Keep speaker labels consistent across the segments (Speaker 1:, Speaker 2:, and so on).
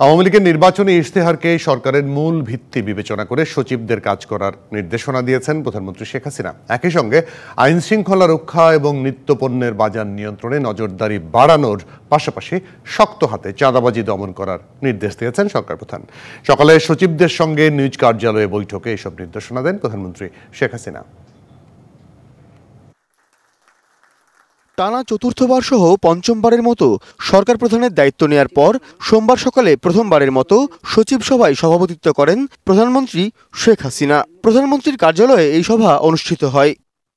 Speaker 1: আওয়ামী লীগের নির্বাচনী ইশতেহারকে সরকারের মূল ভিত্তি বিবেচনা করে সচিবদের কাজ করার নির্দেশনা দিয়েছেন প্রধানমন্ত্রী শেখ হাসিনা। একই সঙ্গে আইন শৃঙ্খলা রক্ষা এবং নিত্যপণ্যের বাজার নিয়ন্ত্রণে নজরদারি বাড়ানোর পাশাপাশি শক্ত হাতে চাঁদাবাজি দমন করার নির্দেশ দিয়েছেন সরকার প্রধান। সকালে সচিবদের সঙ্গে নিজ কার্যালয়ে বৈঠকে এসব নির্দেশনা দেন প্রধানমন্ত্রী শেখ হাসিনা।
Speaker 2: টানা চতুর্থবার সহ পঞ্চমবারের মতো সরকার প্রধানের দায়িত্ব নেয়ার পর সোমবার সকালে প্রথমবারের মতো সচিব সভায় সভাপতিত্ব করেন প্রধানমন্ত্রী শেখ হাসিনা। প্রধানমন্ত্রীর কার্যালয়ে এই সভা অনুষ্ঠিত হয়।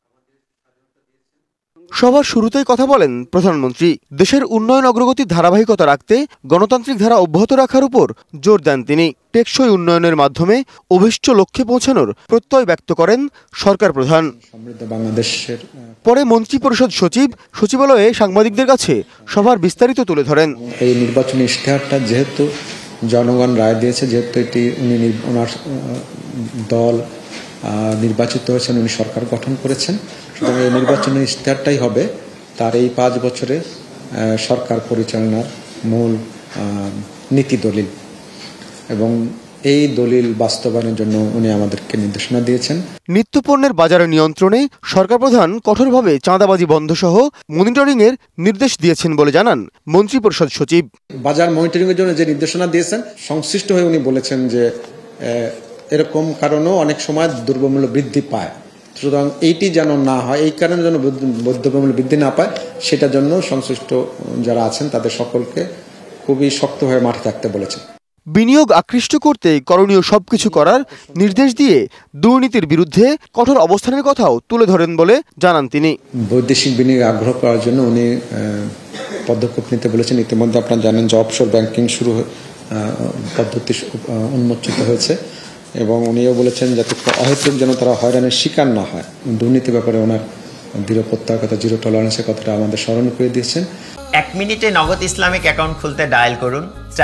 Speaker 2: সভার শুরুতেই কথা বলেন প্রধানমন্ত্রী। দেশের উন্নয়ন অগ্রগতির ধারাবাহিকতা রাখতে গণতান্ত্রিক ধারা অব্যাহত রাখার উপর জোর দেন তিনি। টেকসই উন্নয়নের মাধ্যমে অভিষ্ট লক্ষ্যে পৌঁছানোর প্রত্যয় ব্যক্ত করেন সরকার প্রধান। পরে মন্ত্রী পরিষদ সচিব সচিবালয়ে সাংবাদিকদের কাছে সভার বিস্তারিত তুলে ধরেন।
Speaker 3: এই নির্বাচনী ইশতেহারটা যেহেতু জনগণ রায় দিয়েছে, যেহেতু এটি ওনার দল নির্বাচিত হয়েছেন, উনি সরকার গঠন করেছেন, সুতরাং এই নির্বাচনী ইশতেহারটাই হবে তার এই 5 বছরে সরকার পরিচালনার মূল নীতি দলিল, এবং এই দলিল বাস্তবায়নের জন্য উনি আমাদেরকে নির্দেশনা দিয়েছেন।
Speaker 2: নিত্যপণ্যের বাজারের নিয়ন্ত্রণে সরকার প্রধান কঠোরভাবে চাঁদাবাজি বন্ধ সহ মনিটরিং এর নির্দেশ দিয়েছেন বলে জানান মন্ত্রী পরিষদ সচিব।
Speaker 3: বাজার মনিটরিং এর জন্য যে নির্দেশনা দিয়েছেন, সংশ্লিষ্ট হয়ে উনি বলেছেন যে এরকম কারণেও অনেক সময় দ্রব্যমূল্য বৃদ্ধি পায়, সুতরাং এইটি যেন না হয়, এই কারণে যেন দ্রব্যমূল্য বৃদ্ধি না পায়, সেটার জন্য সংশ্লিষ্ট যারা আছেন তাদের সকলকে খুবই শক্তভাবে মাঠে থাকতে বলেছেন।
Speaker 2: বিনিয়োগ আকৃষ্ট করতে করণীয় সবকিছু করার নির্দেশ দিয়ে দুর্নীতির বিরুদ্ধে কঠোর অবস্থানের কথাও তুলে ধরেন বলে জানান তিনি।
Speaker 3: বৈদেশিক বিনিয়োগ আগ্রহ করার জন্য উনি পদক্ষেপ নিতে বলেছেন। ইতিমধ্যে আপনারা জানেন যে অফশোর ব্যাংকিং শুরু পদ্ধতি উন্মোচিত হয়েছে, এবং উনিও বলেছেন যাতে অহেতুক যেন তারা হয়রানির শিকার না হয়। দুর্নীতির ব্যাপারে ওনার দৃঢ় প্রত্যয়ের কথা, জিরো টলারেন্সের কথাটা আমাদের স্মরণ করে দিয়েছেন।
Speaker 4: 1 মিনিটে নগদ ইসলামিক অ্যাকাউন্ট খুলতে ডায়াল করুন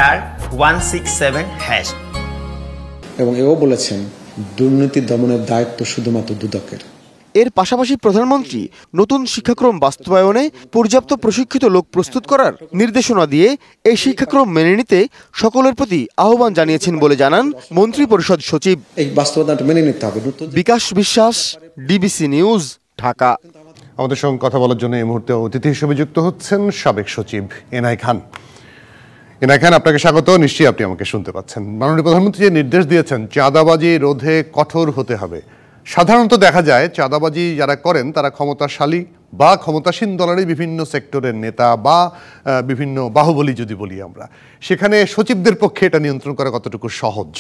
Speaker 4: *167#।
Speaker 3: এবং এও বলেছেন দুর্নীতি দমনের দায়িত্ব শুধুমাত্র দুদকের।
Speaker 2: এর পাশাপাশি প্রধানমন্ত্রী নতুন শিক্ষাক্রম বাস্তবায়নে পর্যাপ্ত প্রশিক্ষিত লোক প্রস্তুত করার নির্দেশনা দিয়ে এই শিক্ষাক্রম মেনে নিতে সকলের প্রতি আহ্বান জানিয়েছেন বলে জানান মন্ত্রী পরিষদ সচিব।
Speaker 3: এই বাস্তবতাটা মেনে নিতে হবে।
Speaker 2: বিকাশ বিশ্বাস, ডিবিসি নিউজ, ঢাকা।
Speaker 1: আমাদের সঙ্গে কথা বলার জন্য এই মুহূর্তে অতিথি হিসেবে যুক্ত হচ্ছেন সাবেক সচিব এনআই খান। এনআই খান, আপনাকে স্বাগত। নিশ্চয়ই আপনি আমাকে শুনতে পাচ্ছেন। মাননীয় প্রধানমন্ত্রী যে নির্দেশ দিয়েছেন চাঁদাবাজি রোধে কঠোর হতে হবে। সাধারণত দেখা যায় চাঁদাবাজি যারা করেন তারা ক্ষমতাশালী বা ক্ষমতাসীন দলেরই বিভিন্ন সেক্টরের নেতা বা বিভিন্ন বাহুবলী যদি বলি আমরা, সেখানে সচিবদের পক্ষে এটা নিয়ন্ত্রণ করা কতটুকু সহজ?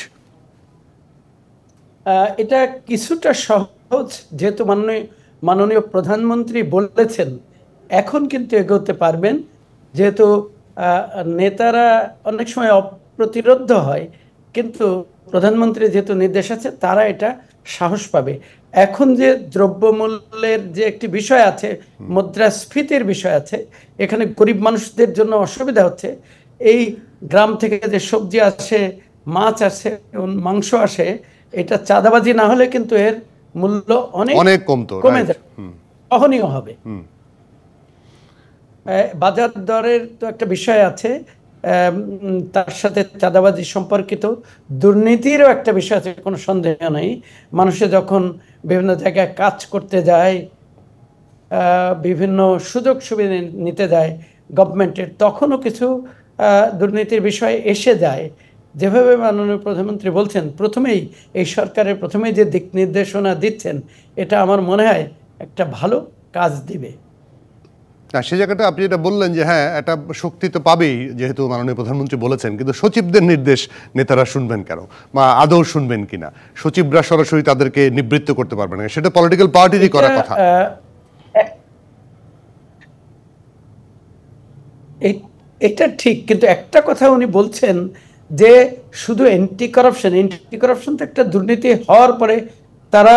Speaker 5: এটা কিছুটা সহজ, যেহেতু মাননীয় প্রধানমন্ত্রী বলেছেন। এখন কিন্তু এগোতে পারবেন, যেহেতু নেতারা অনেক সময় অপ্রতিরোধ হয়, কিন্তু প্রধানমন্ত্রী যেহেতু নির্দেশ আছে তারা এটা সাহস পাবে। এখন যে দ্রব্যমূল্যের যে একটি বিষয় আছে, মুদ্রাস্ফীতির বিষয় আছে, এখানে গরিব মানুষদের জন্য অসুবিধা হচ্ছে। এই গ্রাম থেকে যে সবজি আসে, মাছ আসে, মাংস আসে, এটা চাঁদাবাজি না হলে কিন্তু এর মূল্য অনেক কমে যাবে, সহনীয় হবে। বাজার দরের তো একটা বিষয় আছে, তার সাথে চাঁদাবাজি সম্পর্কিত দুর্নীতিরও একটা বিষয় আছে, কোনো সন্দেহ নেই। মানুষে যখন বিভিন্ন জায়গায় কাজ করতে যায়, বিভিন্ন সুযোগ সুবিধা নিতে যায় গভর্নমেন্টের, তখনও কিছু দুর্নীতির বিষয় এসে যায়। যেভাবে মাননীয় প্রধানমন্ত্রী বলছেন, প্রথমেই এই সরকারের প্রথমেই যে দিক নির্দেশনা দিচ্ছেন, এটা আমার মনে হয় একটা ভালো কাজ দিবে।
Speaker 1: সে জায়গাটা আপনি যেটা বললেন যে হ্যাঁ, একটা শক্তি তো পাবেই, যেহেতু মাননীয় প্রধানমন্ত্রী বলেছেন, কিন্তু সচিবদের নির্দেশ নেতারা শুনবেন কেন, বা আদৌ শুনবেন কিনা? সচিবরা সরাসরি তাদেরকে নিবৃত্ত করতে পারবেন না, সেটা পলিটিক্যাল পার্টিরই করার কথা।
Speaker 5: এটা ঠিক, কিন্তু একটা কথা উনি বলছেন যে শুধু অ্যান্টি কারাপশন তো একটা দুর্নীতি হওয়ার পরে তারা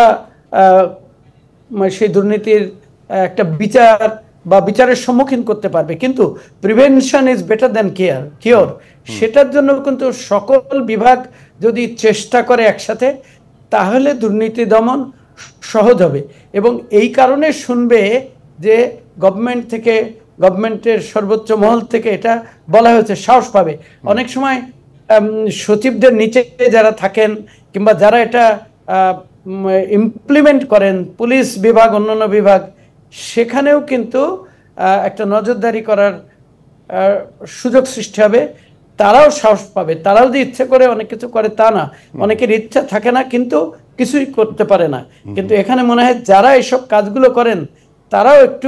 Speaker 5: সেই দুর্নীতির একটা বিচারের সম্মুখীন করতে পারবে, কিন্তু prevention is better than cure. সেটার জন্য কিন্তু সকল বিভাগ যদি চেষ্টা করে একসাথে, তাহলে দুর্নীতি দমন সহজ হবে। এবং এই কারণে শুনবে যে গভর্নমেন্টের সর্বোচ্চ মহল থেকে এটা বলা হয়েছে, সাহস পাবে। অনেক সময় সচিবদের নিচে যারা থাকেন কিংবা যারা এটা ইমপ্লিমেন্ট করেন, পুলিশ বিভাগ, অন্যান্য বিভাগ, সেখানেও কিন্তু একটা নজরদারি করার সুযোগ সৃষ্টি হবে। তারাও সাহস পাবে। তারাও যে ইচ্ছে করে অনেক কিছু করে তা না, অনেকের ইচ্ছা থাকে না কিন্তু কিছুই করতে পারে না। কিন্তু এখানে মনে হয় যারা এসব কাজগুলো করেন তারাও একটু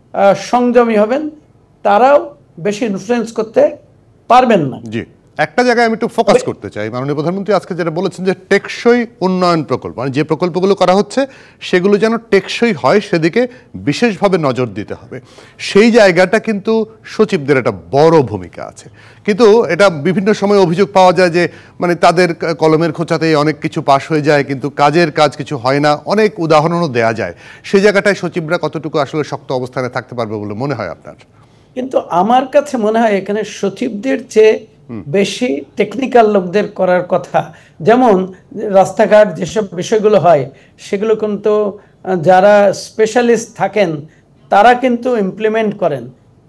Speaker 5: সংযমী হবেন, তারাও বেশি ইনফ্লুয়েন্স করতে পারবেন না।
Speaker 1: জি, একটা জায়গায় আমি একটু ফোকাস করতে চাই। মাননীয় প্রধানমন্ত্রী আজকে যেটা বলেছেন যে টেকসই উন্নয়ন প্রকল্প, মানে যে প্রকল্পগুলো করা হচ্ছে সেগুলো যেন টেকসই হয় সেদিকে বিশেষভাবে নজর দিতে হবে। সেই জায়গাটা কিন্তু সচিবদের একটা বড় ভূমিকা আছে, কিন্তু এটা বিভিন্ন সময় অভিযোগ পাওয়া যায় যে মানে তাদের কলমের খোঁচাতেই অনেক কিছু পাশ হয়ে যায়, কিন্তু কাজের কাজ কিছু হয় না। অনেক উদাহরণও দেয়া যায়। সেই জায়গাটায় সচিবরা কতটুকু আসলে শক্ত অবস্থানে থাকতে পারবে বলে মনে হয় আপনার?
Speaker 5: কিন্তু আমার কাছে মনে হয় এখানে সচিবদের চেয়ে বেশি টেকনিক্যাল লোকদের করার কথা। যেমন রাস্তাঘাট যেসব বিষয়গুলো হয় সেগুলো কিন্তু যারা স্পেশালিস্ট থাকেন তারা কিন্তু ইমপ্লিমেন্ট করেন।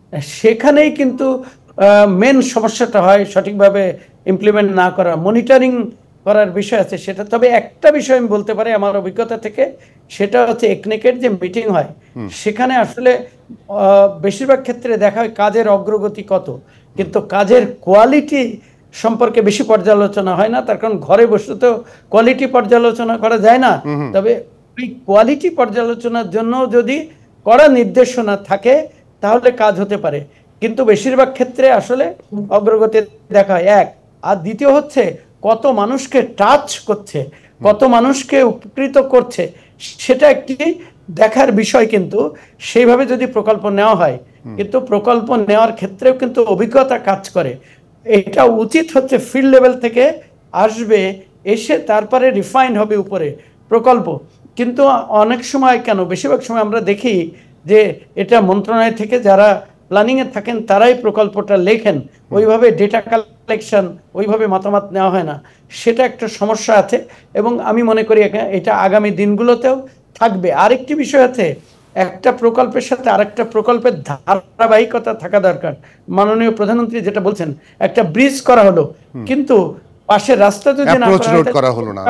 Speaker 5: সেখানেই কিন্তু মেন সমস্যাটা হয় সঠিকভাবে ইমপ্লিমেন্ট না করা। মনিটরিং করার বিষয় আছে সেটা। তবে একটা বিষয় আমি বলতে পারি আমার অভিজ্ঞতা থেকে, সেটা হচ্ছে একনেকের যে মিটিং হয় সেখানে আসলে বেশিরভাগ ক্ষেত্রে দেখা হয় কাজের অগ্রগতি কত, কিন্তু কাজের কোয়ালিটি সম্পর্কে বেশি পর্যালোচনা হয় না। তার কারণ ঘরে বসে তো কোয়ালিটি পর্যালোচনা করা যায় না। তবে ওই কোয়ালিটি পর্যালোচনার জন্য যদি কড়া নির্দেশনা থাকে তাহলে কাজ হতে পারে, কিন্তু বেশিরভাগ ক্ষেত্রে আসলে অগ্রগতি দেখা হয় এক। আর দ্বিতীয় হচ্ছে কত মানুষকে টাচ করছে, কত মানুষকে উপকৃত করছে, সেটা একটি দেখার বিষয়। কিন্তু সেইভাবে যদি প্রকল্প নেওয়া হয়, কিন্তু প্রকল্প নেওয়ার ক্ষেত্রেও কিন্তু অভিজ্ঞতা কাজ করে। এটা উচিত হচ্ছে ফিল্ড লেভেল থেকে আসবে, এসে তারপরে রিফাইন হবে উপরে প্রকল্প। কিন্তু অনেক সময় কেন বেশিরভাগ সময় আমরা দেখি যে এটা মন্ত্রণালয় থেকে যারা প্ল্যানিংয়ে থাকেন তারাই প্রকল্পটা লেখেন, ওইভাবে ডেটা কালেকশন, ওইভাবে মতামত নেওয়া হয় না। সেটা একটা সমস্যা আছে এবং আমি মনে করি এটা আগামী দিনগুলোতেও থাকবে। আরেকটি বিষয় আছে, একটা প্রকল্পের সাথে আরেকটা প্রকল্পের ধারাবাহিকতা থাকা দরকার। মাননীয় প্রধানমন্ত্রী যেটা বলছেন, একটা ব্রিজ করা হলো কিন্তু পাশের রাস্তা যদি না করা হলো না,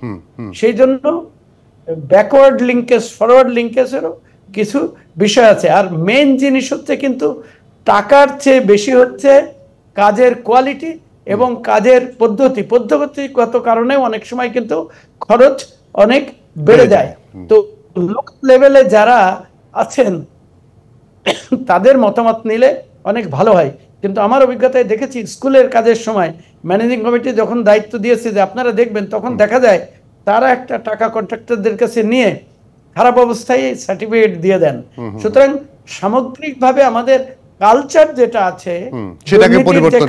Speaker 5: সেই জন্য ব্যাকওয়ার্ড লিঙ্কেজ, ফরওয়ার্ড লিঙ্কেজেরও কিছু বিষয় আছে। আর মেন জিনিস হচ্ছে কিন্তু টাকার চেয়ে বেশি হচ্ছে কাজের কোয়ালিটি এবং কাজের পদ্ধতিগত কারণে অনেক সময় কিন্তু খরচ অনেক বেড়ে যায়। তো লোকাল লেভেলে যারা আছেন তাদের মতামত নিলে অনেক ভালো হয়। কিন্তু আমার অভিজ্ঞতায় দেখেছি স্কুলের কাজের সময় ম্যানেজিং কমিটি যখন দায়িত্ব দিয়েছে যে আপনারা দেখবেন, তখন দেখা যায় তারা একটা টাকা কন্ট্রাক্টরদের কাছে নিয়ে খারাপ অবস্থায় সার্টিফিকেট দিয়ে দেন। সুতরাং সামগ্রিকভাবে আমাদের কালচার যেটা আছে
Speaker 1: সেটাকে পরিবর্তন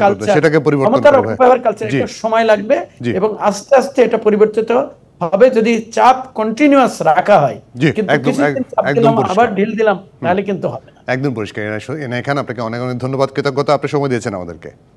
Speaker 5: করতে সময় লাগবে এবং আস্তে আস্তে এটা পরিবর্তিত হবে যদি চাপ কন্টিনিউয়াস রাখা হয়। কিন্তু আবার ঢিল দিলাম তাহলে কিন্তু হবে না।
Speaker 1: একদম পরিষ্কার। এনায়েত খান, আপনাকে অনেক অনেক ধন্যবাদ, কৃতজ্ঞতা, আপনি সময় দিয়েছেন আমাদেরকে।